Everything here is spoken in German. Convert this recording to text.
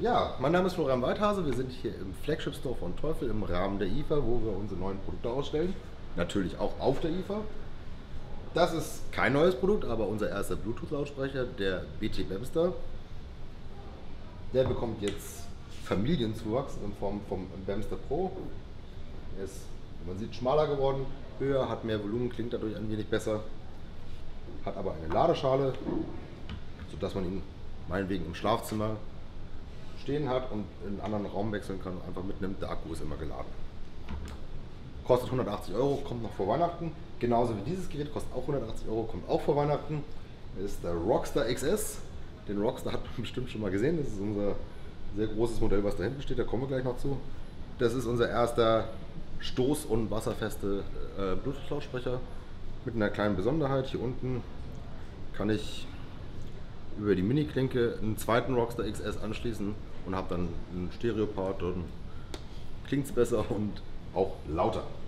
Ja, mein Name ist Florian Weithase. Wir sind hier im Flagship Store von Teufel im Rahmen der IFA, wo wir unsere neuen Produkte ausstellen. Natürlich auch auf der IFA. Das ist kein neues Produkt, aber unser erster Bluetooth-Lautsprecher, der BT Bamster. Der bekommt jetzt Familienzuwachs in Form vom Bamster Pro. Er ist, wie man sieht, schmaler geworden, höher, hat mehr Volumen, klingt dadurch ein wenig besser. Hat aber eine Ladeschale, sodass man ihn meinetwegen im Schlafzimmer stehen hat und in einen anderen Raum wechseln kann und einfach mitnimmt. Der Akku ist immer geladen. Kostet 180 Euro, kommt noch vor Weihnachten. Genauso wie dieses Gerät kostet auch 180 Euro, kommt auch vor Weihnachten. Das ist der Rockstar XS. Den Rockstar hat man bestimmt schon mal gesehen. Das ist unser sehr großes Modell, was da hinten steht. Da kommen wir gleich noch zu. Das ist unser erster stoß- und wasserfeste Bluetooth-Lautsprecher mit einer kleinen Besonderheit. Hier unten kann ich über die Mini-Klinke einen zweiten Rockstar XS anschließen und habe dann einen Stereo-Part und klingt es besser und auch lauter.